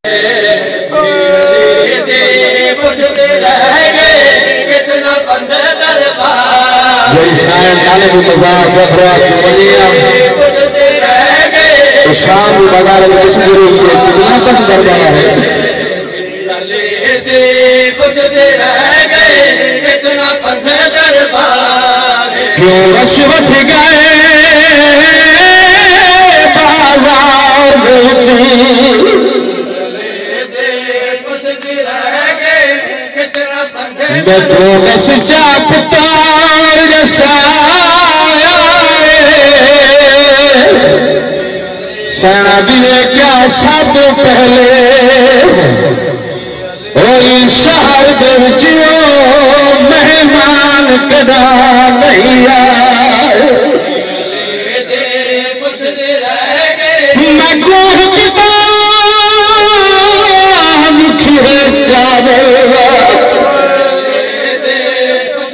शाम बाजार में कुछ कितना कुछ दरबार है कुछ देर रह गए कितना पंथ दरबार क्यों रश्वत गए बाजार कुछ देर रह गए कितना पंथ मैं तो बस चाहता सैना दिए क्या सब पहले शहर देवचियो मेहमान कदा नहीं आए कुछ मैं गोह खीरे चावल कुछ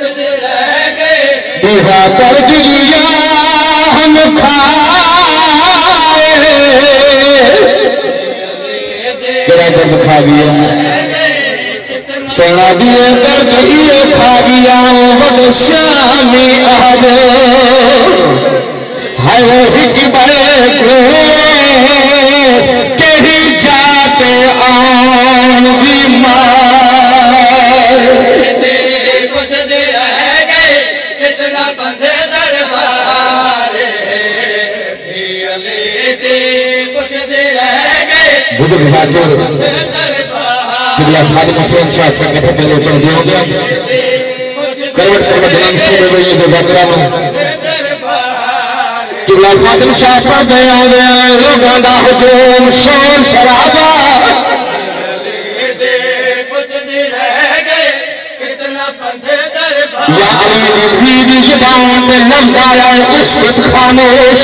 बिहा कर दिया हम खा दिया सेना दिए दर्द ये खा दिया वद श्यामी आदो है वो हिक बैठ के ही जाते आन बीमार कुछ देर रह गए कितना पंथ दरबार कुछ देर रह गए बुजुर्ग साथियों किबला खादिम हुसैन शाह संगठन के लिए पर दिया गया करवट करवट नाम से में ये जज़ाकराम किबला खादिम शाह पर गया लोगों दा हुजूम शोर शराबा कुछ देर रह गए कितना पंथ दरबार या अली दी जुबान में लफ्ज़ आया इश्क खामोश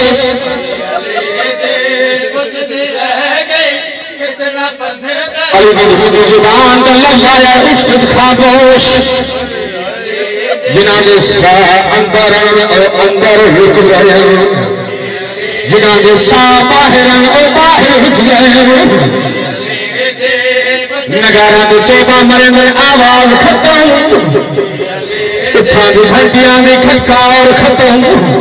कुछ देर रह गए कितना पंथ अली जुबान का लफ्ज़ आया इश्क खामोश जिन्होंने सा अंदर हिक गए जिन्होंने सा बाहर हिक गए नगारा के चौबा मरे में आवाज खत्म इत्थां दी घंटियां दी खटकार खत्म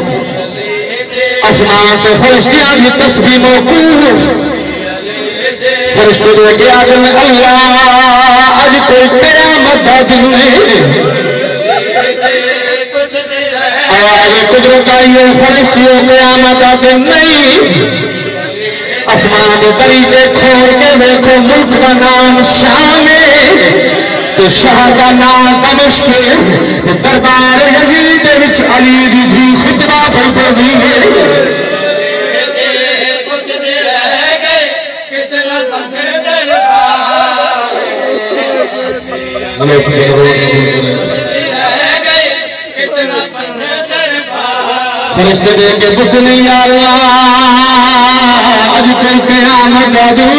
आसमान ते फरिश्तियां दी तस्बीह मौकूफ फरिश्ते लेके आ गए अल्लाह आज कोई क़यामत दा दिन आवाज कुदरत आई है फरिश्तियों क़यामत दा दिन नहीं आसमान के दरीचे खोल के देखो मुल्क का नाम शाम तो शहर का नाम दमिश्क दरबार यजीद विच अली दी भी खुतबा पढ़ी है कुछ देर रह गए कितना पंथ दरबार कुछ देर रह गए कितना पंथ दरबार फरिश्ते दे के कुछ नहीं आया आज कल क़यामत का दिन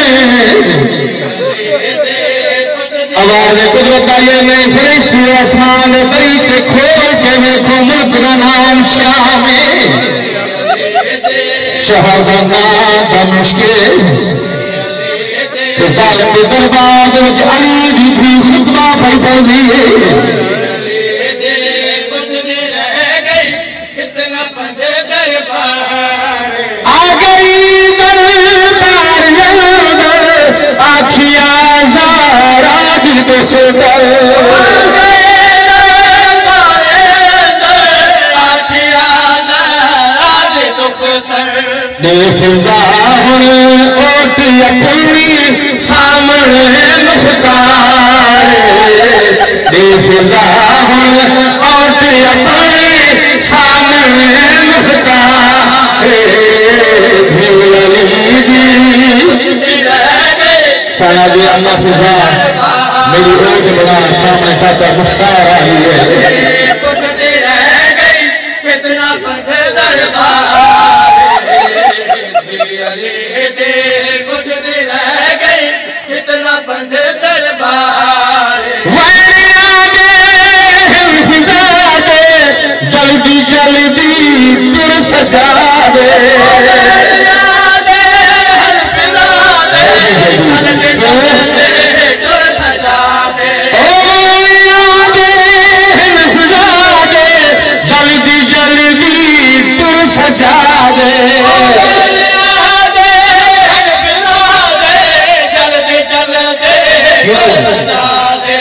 आवाज कुदरत ये नहीं फरिश्ते आसमान दरीचे खोल के देखो मुल्क का नाम शाम शहर का नाम दमिश्क जालिम के दरबार विच अली दी भी खुतबा पढ़ी कुछ देर रह गई कितना पंथ दरबार आ गई दरबार आखिया ज़ारा दिल खुदा बेफिजा ओट अपनी सामने मुख्तार बेफिजा ओट अपनी सामने मुख्तार साया भी अल्लाह फिजा मेरी ओट बड़ा सामने चाचा मुख्तार आई है कुछ देर रह गई कितना पंथ दरबार कुछ देर रह गई कितना पंथ दरबार जल्दी जल्दी तुर सजा दे जल्दी जल्दी तुर सजा दे, जल्दी जल्दी सजा दे।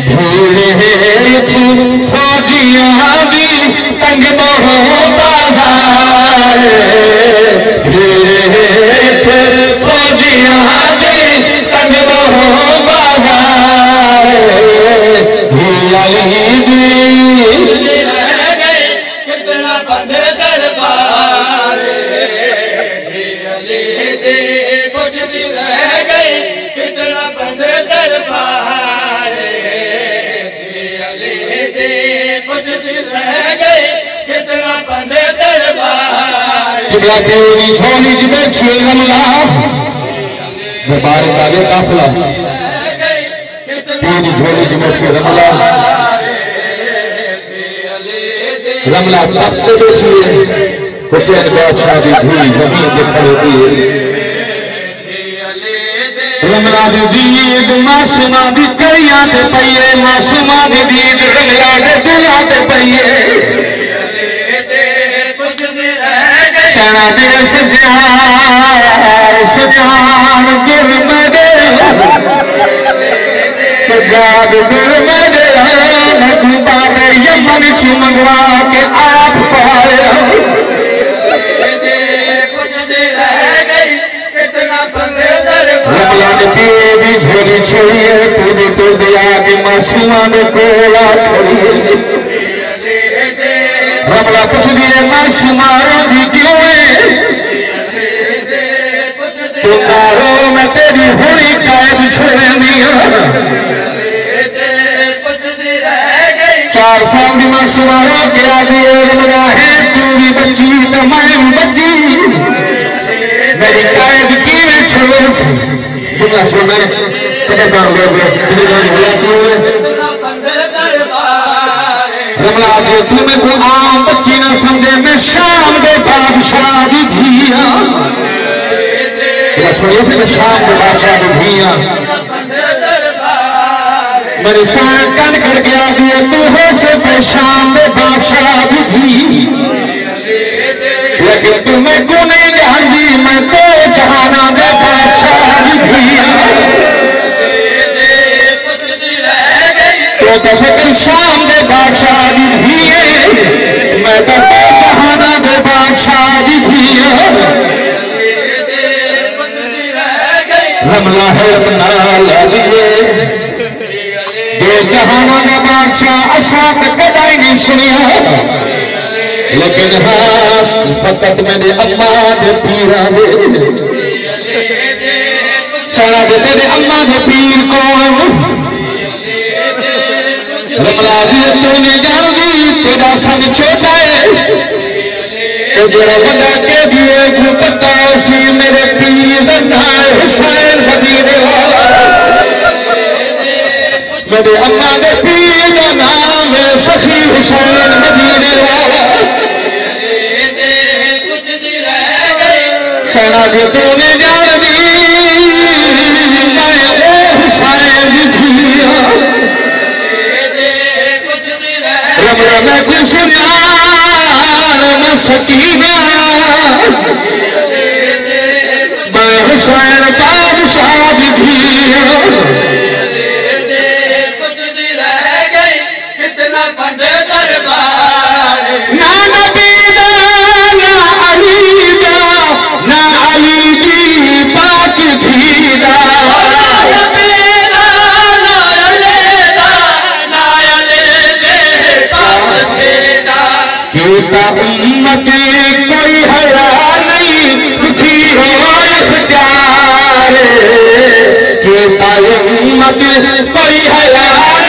फौजियां भी तंग मोहो बाजार, फौजियां भी तंग मोहो बाजार, कितना बंद दरबार, कुछ भी रह गई कितना बंद दरबार, कुछ भी रह गई कितना बंद दरबार। पूरी झोली में छे रमला दरबार चाले काफला, पूरी झोली में छे रमला, रमला तख्त बेचिए हुसैन बादशाह की धूल जमीन पे खड़े दिए, रमला दी दीद मासूमा दी कड़ियां ते पईए, मासूमा दी दीद रमला दे दिलां ते पईए, सना दे सजान दिल में दे, जाग दिल में दे, महबूबा ने यमन च मंगवा के आप पाया, कुछ देर रह गई कितना बंदे रमला ने तेरी झोली छोड़िए, तूने तो दिया कि मासूमा ने कोला खड़िए, रमला कुछ दिए मासूमा रोगी क्यों है, तू मारो मैं तेरी हुई कैद छोड़नी, 4 साल की मासूमा रो के आ गई, रमला है तू भी बच्ची तो मैं भी बच्ची, मेरी कैद की में छोड़े जितना सुना पता कर लो रमला के तुम्हें को आम बच्ची न समझे, मैं शाम के बादशाह की धिया, सुनिए थे शाम के बादशाह की धिया, मेरे साथ कन कर गया दिए तू हो से शाम के बादशाह की धी, लेकिन तुम्हें को नहीं जानती मैं तो जहाना दे बादशाह की धिया, तो फिक्र शाम दे बादशाह की धिए, मैं तो जहाना दे बादशाह की धिया, रमला है अपना लगे जहाना का बादशाह असा कदाई नहीं सुनिया, लेकिन हाँ फकत मेरे अम्मा दे पीरा दे, सना दे तेरे अम्मा दे पीर कौन, रमला दी तूने जान दी तेरा सन छोटा है, जरा बंदा के दिए जो पता सी मेरे पीर ना हुसैन मदीने वाला, मेरे अम्मा दे पीर का नाम है सखी हुसैन मदीने वाला, सना के तूने जान दी मैं ओ हुसैन दी धिया, रमला मैं कुछ मैं सकीना, मैं हुसैन बादशाह दी धिया, बंद दरबार, ना नबी दा ना अली दा ना अली दी पाक धीदा, कहता उम्मती कोई हया नहीं दुखी हो इख्तियार, कहता उम्मती कोई हया